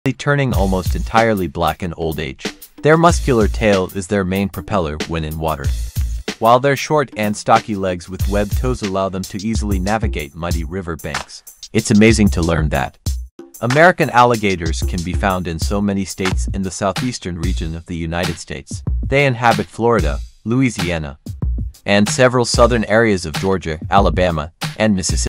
turning almost entirely black in old age. Their muscular tail is their main propeller when in water, while their short and stocky legs with webbed toes allow them to easily navigate muddy river banks. It's amazing to learn that American alligators can be found in so many states in the southeastern region of the United States. They inhabit Florida, Louisiana, and several southern areas of Georgia, Alabama, and Mississippi.